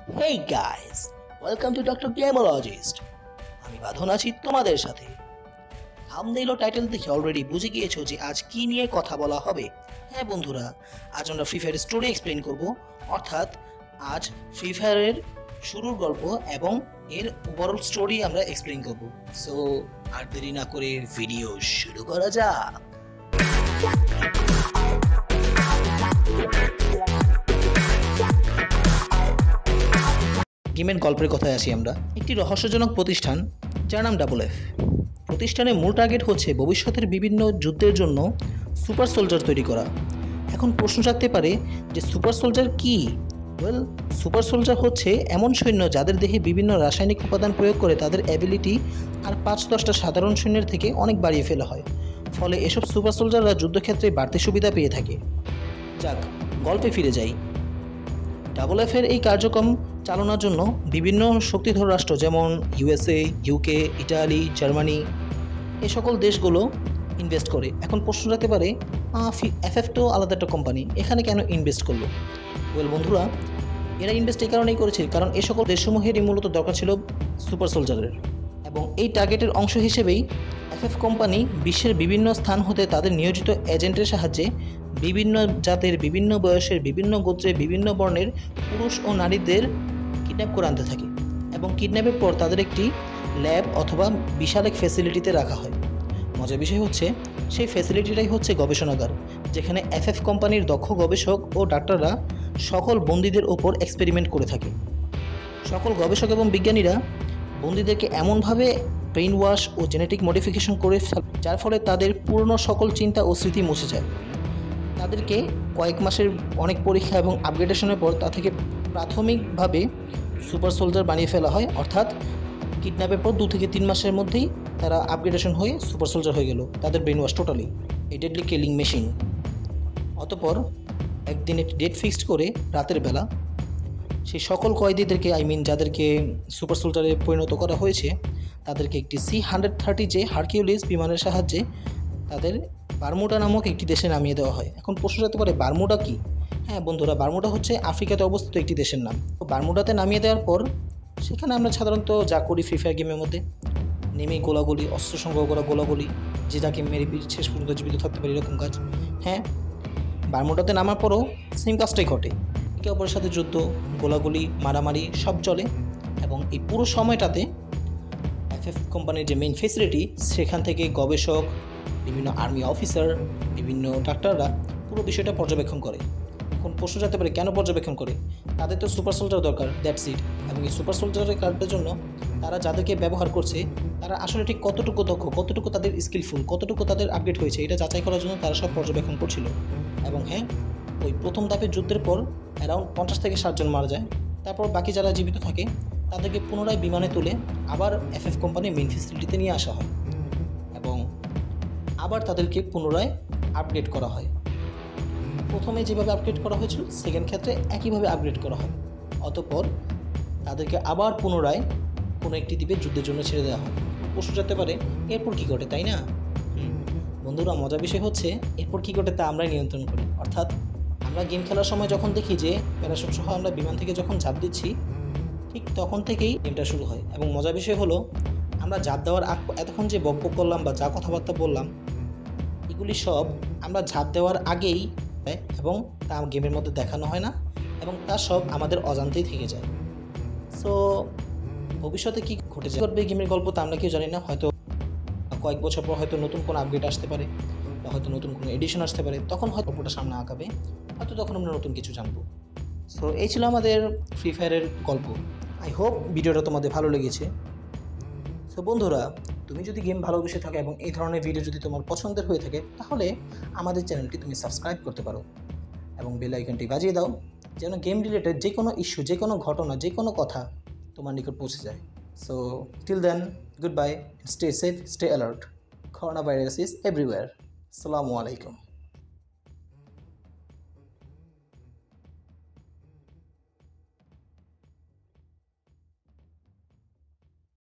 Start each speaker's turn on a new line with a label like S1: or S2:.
S1: Hey guys, welcome to Dr. Gamerologist. আমি বাঁধন আছি তোমাদের সাথে। থাম্বনেইল ও টাইটেল দেখে অলরেডি বুঝে গিয়েছো যে আজ কি নিয়ে কথা বলা হবে। হ্যাঁ বন্ধুরা, আজ আমরা ফ্রি ফায়ারের স্টোরি এক্সপ্লেইন করব, অর্থাৎ আজ ফ্রি ফায়ারের শুরুর গল্প এবং এর ওভারঅল স্টোরি আমরা এক্সপ্লেইন করব। সো আর দেরি না করে ভিডিও শুরু করা যাক। গেমের গল্পের কথায় আসি আমরা। একটি রহস্যজনক প্রতিষ্ঠান যার নাম ডাবল-এফ। প্রতিষ্ঠানের মূল টার্গেট হচ্ছে ভবিষ্যতের বিভিন্ন যুদ্ধের জন্য সুপার সোলজার তৈরি করা। এখন প্রশ্ন জাগতে পারে যে সুপার সোলজার কি? সুপার সোলজার হচ্ছে এমন সৈন্য যাদের দেহে বিভিন্ন রাসায়নিক উপাদান প্রয়োগ করে তাদের অ্যাবিলিটি আর ৫-১০টা সাধারণ সৈন্যের থেকে অনেক বাড়িয়ে ফেলা হয়। ফলে এসব সুপার সোলজাররা যুদ্ধক্ষেত্রে বাড়তি সুবিধা পেয়ে থাকে। যাক, গল্পে ফিরে যাই। ডাবল-এফের এই কার্যক্রম চালানোর জন্য বিভিন্ন শক্তিধর রাষ্ট্র যেমন ইউএসএ, ইউকে, ইটালি, জার্মানি এই সকল দেশগুলো ইনভেস্ট করে। এখন প্রশ্ন রাখতে পারে এফএফ তো আলাদা একটা কোম্পানি, এখানে কেন ইনভেস্ট করলো? বন্ধুরা, এরা ইনভেস্ট এই কারণেই করেছে কারণ এই সকল দেশসমূহেরই মূলত দরকার ছিল সুপার সোলজারের, এবং এই টার্গেটের অংশ হিসেবেই এফএফ কোম্পানি বিশ্বের বিভিন্ন স্থান হতে তাদের নিয়োজিত এজেন্টের সাহায্যে বিভিন্ন জাতের, বিভিন্ন বয়সের, বিভিন্ন গোত্রের, বিভিন্ন বর্ণের পুরুষ ও নারীদের কিডন্যাপ করে আনতে থাকে এবং কিডন্যাপের পর তাদের একটি ল্যাব অথবা বিশাল এক ফ্যাসিলিটিতে রাখা হয়। মজার বিষয় হচ্ছে সেই ফ্যাসিলিটিটাই হচ্ছে গবেষণাগার, যেখানে এফএফ কোম্পানির দক্ষ গবেষক ও ডাক্তাররা সকল বন্দীদের ওপর এক্সপেরিমেন্ট করে থাকে। সকল গবেষক এবং বিজ্ঞানীরা বন্দীদেরকে এমনভাবে ব্রেইন ওয়াশ ও জেনেটিক মডিফিকেশন করে যার ফলে তাদের পুরনো সকল চিন্তা ও স্মৃতি মুছে যায়। তাদেরকে কয়েক মাসের অনেক পরীক্ষা এবং আপগ্রেডেশনের পর তা থেকে প্রাথমিকভাবে সুপার সোলজার বানিয়ে ফেলা হয়, অর্থাৎ কিডন্যাপের পর 2 থেকে 3 মাসের মধ্যেই তারা আপগ্রেডেশন হয়ে সুপার সোলজার হয়ে গেল, তাদের ব্রেইন ওয়াশ টোটালি এই ডেডলি কিলিং মেশিন। অতঃপর একদিন একটি ডেট ফিক্সড করে রাতের বেলা সেই সকল কয়েদিদেরকে, যাদেরকে সুপার সোলজারে পরিণত করা হয়েছে, তাদেরকে একটি C-130J হারকিউলিস বিমানের সাহায্যে তাদের বারমুডা নামক একটি দেশে নামিয়ে দেওয়া হয়। এখন প্রশ্ন রাখতে পারে বারমুডা কি? হ্যাঁ বন্ধুরা, বারমুডা হচ্ছে আফ্রিকাতে অবস্থিত একটি দেশের নাম। তো বারমুডাতে নামিয়ে দেওয়ার পর সেখানে আমরা সাধারণত যা করি ফ্রি ফায়ার গেমের মধ্যে, নেমে গোলাগুলি, অস্ত্র সংগ্রহ করা, গোলাগুলি, যে যাকে মেরে শেষ পর্যন্ত জীবিত থাকতে পারে এরকম কাজ। হ্যাঁ, বারমুডাতে নামার পরও সেম কাজটাই ঘটে। একে অপরের সাথে যুদ্ধ, গোলাগুলি, মারামারি সব চলে, এবং এই পুরো সময়টাতে এফএফ কোম্পানির যে মেইন ফেসিলিটি, সেখান থেকে গবেষক, বিভিন্ন আর্মি অফিসার, বিভিন্ন ডাক্তাররা পুরো বিষয়টা পর্যবেক্ষণ করে। এখন প্রশ্ন জানতে পারে কেন পর্যবেক্ষণ করে? তাদের তো সুপার সোলজার দরকার, দ্যাটস ইট। এবং এই সুপার সোলজারের কাজের জন্য তারা যাদেরকে ব্যবহার করছে তারা আসলে ঠিক কতটুকু দক্ষ, কতটুকু তাদের স্কিলফুল, কতটুকু তাদের আপডেট হয়েছে, এটা যাচাই করার জন্য তারা সব পর্যবেক্ষণ করছিল। এবং হ্যাঁ, ওই প্রথম ধাপের যুদ্ধের পর অ্যারাউন্ড 50 থেকে 60 জন মারা যায়। তারপর বাকি যারা জীবিত থাকে তাদেরকে পুনরায় বিমানে তুলে আবার এফএফ কোম্পানির মেইন ফ্যাসিলিটিতে নিয়ে আসা হয় এবং আবার তাদেরকে পুনরায় আপগ্রেড করা হয়। প্রথমে যেভাবে আপগ্রেড করা হয়েছিল, সেকেন্ড ক্ষেত্রে একইভাবে আপগ্রেড করা হয়। অতঃপর তাদেরকে আবার পুনরায় কোনো একটি দ্বীপে যুদ্ধের জন্য ছেড়ে দেওয়া হয়। প্রশ্ন যেতে পারে এরপর কী ঘটে, তাই না? বন্ধুরা, মজার বিষয় হচ্ছে এরপর কী ঘটে তা আমরাই নিয়ন্ত্রণ করি। অর্থাৎ আমরা গেম খেলার সময় যখন দেখি যে প্যারাশুট সহ আমরা বিমান থেকে যখন ঝাঁপ দিচ্ছি, ঠিক তখন থেকেই গেমটা শুরু হয়। এবং মজার বিষয় হলো, আমরা ঝাঁপ দেওয়ার এতক্ষণ যে বকবক করলাম বা যা কথাবার্তা বললাম, এগুলি সব আমরা ঝাঁপ দেওয়ার আগেই, এবং তা গেমের মধ্যে দেখানো হয় না, এবং তা সব আমাদের অজান্তেই থেকে যায়। সো ভবিষ্যতে কী ঘটে যাবে গেমের গল্প তা আমরা কেউ জানি না। হয়তো কয়েক বছর পর হয়তো নতুন কোনো আপডেট আসতে পারে, বা হয়তো নতুন কোনো এডিশন আসতে পারে, তখন হয়তো গল্পটা সামনে আঁকাবে, হয়তো তখন আমরা নতুন কিছু জানবো। সো এই ছিল আমাদের ফ্রি ফায়ারের গল্প। আই হোপ ভিডিওটা তোমাদের ভালো লেগেছে। সো বন্ধুরা, তুমি যদি গেম ভালোবেসে থাকো এবং এই ধরনের ভিডিও যদি তোমার পছন্দের হয়ে থাকে, তাহলে আমাদের চ্যানেলটি তুমি সাবস্ক্রাইব করতে পারো এবং বেল আইকনটি বাজিয়ে দাও, যেন গেম রিলেটেড যে কোনো ইস্যু, যে কোনো ঘটনা, যে কোনো কথা তোমার নিকট পৌঁছে যায়। So till then, good bye, stay safe, stay alert. Corona virus is everywhere. আসসালামু আলাইকুম।